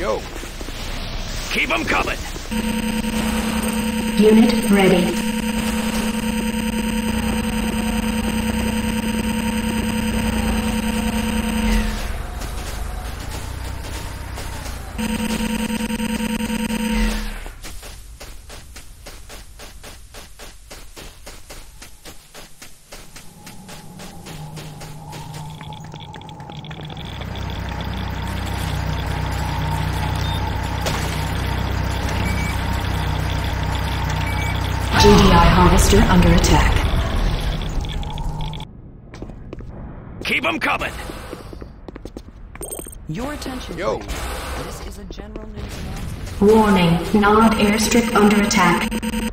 Yo. Keep them coming. Unit ready. GDI harvester under attack. Keep them coming. Your attention, Yo. please. This is a general news announcement. Warning, Nod airstrip under attack.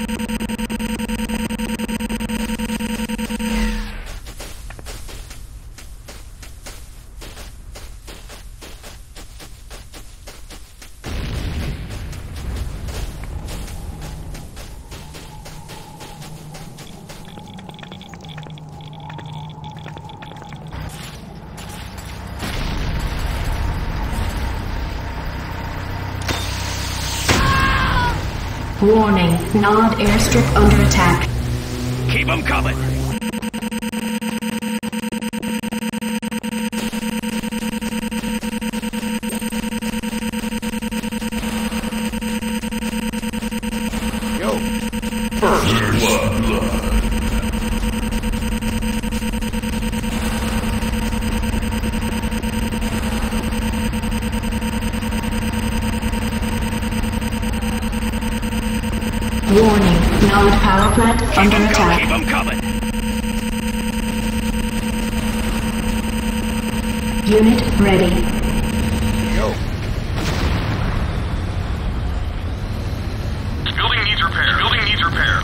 Warning, Nod airstrip under attack. Keep them coming. Yo. First blood. Warning, Nod power plant under attack. Keep them coming. Unit ready. Yo. Building needs repair. Building needs repair.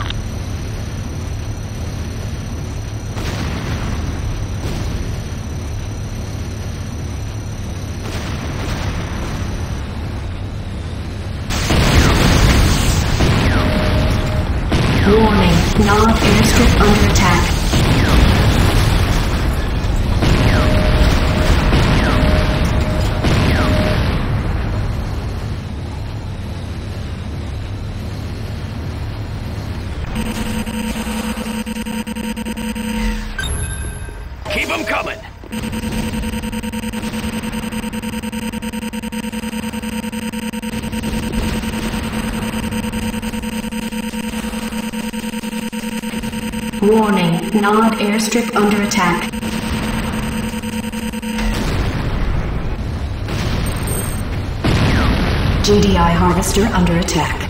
Warning, Nod airstrip under attack. Keep them coming. Warning, Nod airstrip under attack. GDI harvester under attack.